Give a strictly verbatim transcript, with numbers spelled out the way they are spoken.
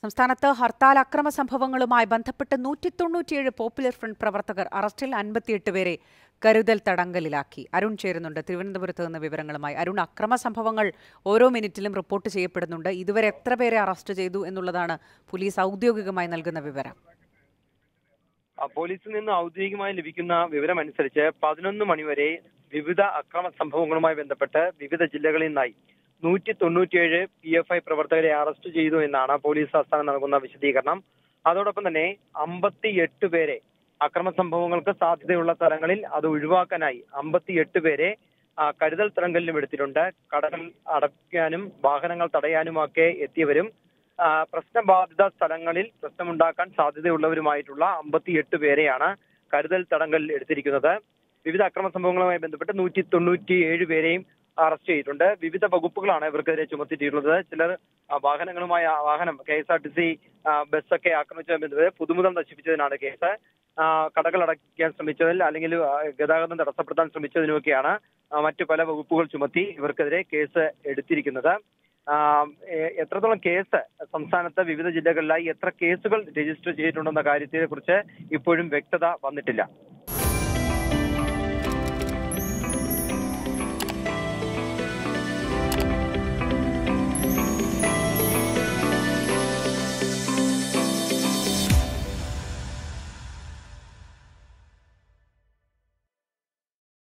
സംസ്ഥാനത്ത് ഹർത്താൽ അക്രമ സംഭവങ്ങളുമായി ബന്ധപ്പെട്ട് നൂറ്റി തൊണ്ണൂറ്റിയേഴ് പോപ്പുലർ ഫ്രണ്ട് പ്രവർത്തകർ അറസ്റ്റിൽ അൻപത്തിയെട്ട് പേരെ കരുതൽ തടങ്കലിലാക്കി. അരുൺ ചേരുന്നുണ്ട് തിരുവനന്തപുരത്ത് നിന്ന് വിവരങ്ങളുമായി. അരുൺ, അക്രമ സംഭവങ്ങൾ ഓരോ മിനിറ്റിലും റിപ്പോർട്ട് ചെയ്യപ്പെടുന്നുണ്ട്. ഇതുവരെ എത്ര പേരെ അറസ്റ്റ് ചെയ്തു എന്നുള്ളതാണ് പോലീസ് ഔദ്യോഗികമായി നൽകുന്ന വിവരം? പോലീസിൽ നിന്ന് ഔദ്യോഗികമായി ലഭിക്കുന്ന വിവരം അനുസരിച്ച് പതിനൊന്ന് മണിവരെ വിവിധ അക്രമ സംഭവങ്ങളുമായി ബന്ധപ്പെട്ട് വിവിധ ജില്ലകളിൽ നിന്നായി നൂറ്റി തൊണ്ണൂറ്റിയേഴ് പി എഫ് ഐ പ്രവർത്തകരെ അറസ്റ്റ് ചെയ്തു എന്നാണ് പോലീസ് ആസ്ഥാനം നൽകുന്ന വിശദീകരണം. അതോടൊപ്പം തന്നെ അമ്പത്തി എട്ട് പേരെ അക്രമ സംഭവങ്ങൾക്ക് സാധ്യതയുള്ള സ്ഥലങ്ങളിൽ അത് ഒഴിവാക്കാനായി അമ്പത്തിയെട്ട് പേരെ കരുതൽ തടങ്കലിലും എടുത്തിട്ടുണ്ട്. കടകൾ അടയ്ക്കാനും വാഹനങ്ങൾ തടയാനുമൊക്കെ എത്തിയവരും പ്രശ്നബാധിത സ്ഥലങ്ങളിൽ പ്രശ്നമുണ്ടാക്കാൻ സാധ്യതയുള്ളവരുമായിട്ടുള്ള അമ്പത്തിയെട്ട് പേരെയാണ് കരുതൽ തടങ്കലിൽ എടുത്തിരിക്കുന്നത്. വിവിധ അക്രമ സംഭവങ്ങളുമായി ബന്ധപ്പെട്ട് നൂറ്റി തൊണ്ണൂറ്റി ഏഴ് പേരെയും അറസ്റ്റ് ചെയ്തിട്ടുണ്ട്. വിവിധ വകുപ്പുകളാണ് ഇവർക്കെതിരെ ചുമത്തിയിട്ടുള്ളത്. ചിലർ വാഹനങ്ങളുമായി വാഹനം K S R T C ബസ്സൊക്കെ ആക്രമിച്ചതുമായി ബന്ധപ്പെട്ട് പുതുമുതൽ നശിപ്പിച്ചതിനാണ് കേസ്. കടകൾ അടയ്ക്കാൻ ശ്രമിച്ചതിൽ അല്ലെങ്കിൽ ഗതാഗതം തടസ്സപ്പെടുത്താൻ ശ്രമിച്ചതിനുമൊക്കെയാണ് മറ്റു പല വകുപ്പുകൾ ചുമത്തി ഇവർക്കെതിരെ കേസ് എടുത്തിരിക്കുന്നത്. എത്രത്തോളം കേസ് സംസ്ഥാനത്ത് വിവിധ ജില്ലകളിലായി എത്ര കേസുകൾ രജിസ്റ്റർ ചെയ്തിട്ടുണ്ടെന്ന കാര്യത്തെ കുറിച്ച് ഇപ്പോഴും വ്യക്തത വന്നിട്ടില്ല.